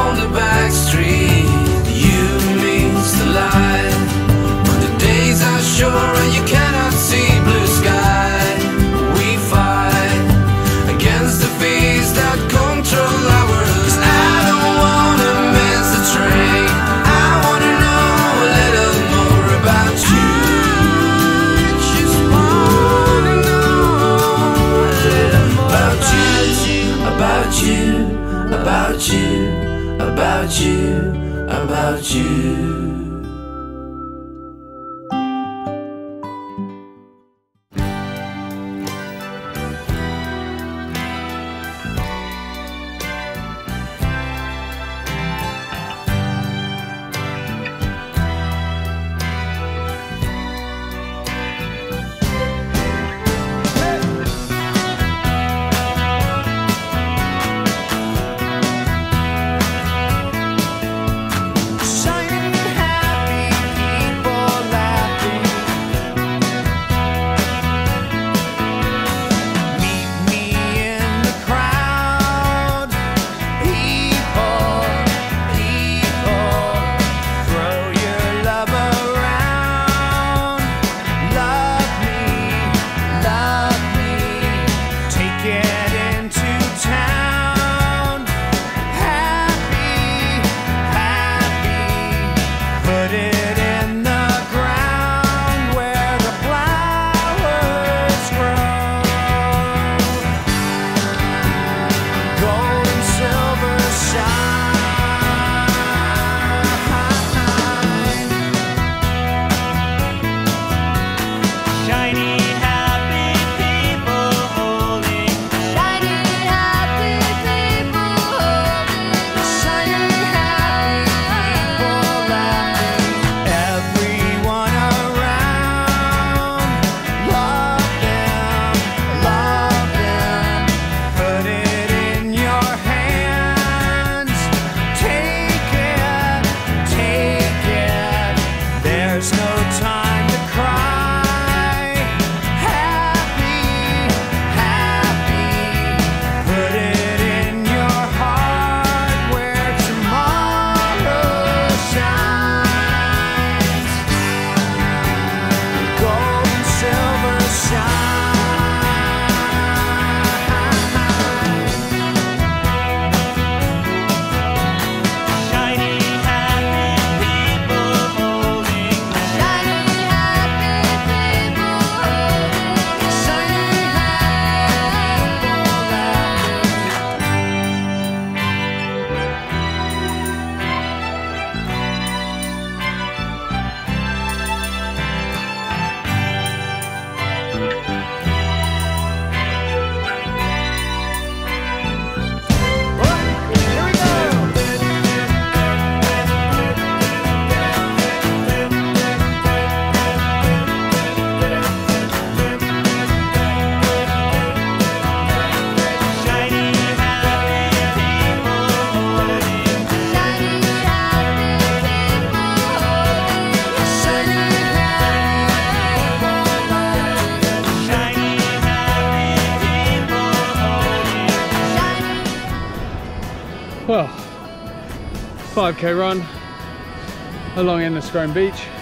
on the back street. You means the light when the days are short and you cannot see blue sky. We fight against the fears that control our lives. I don't wanna miss the train. I wanna know a little more about you. Just wanna know a little more about you, about you, about you, about you, about you. Well, 5k run along Enniscrone beach.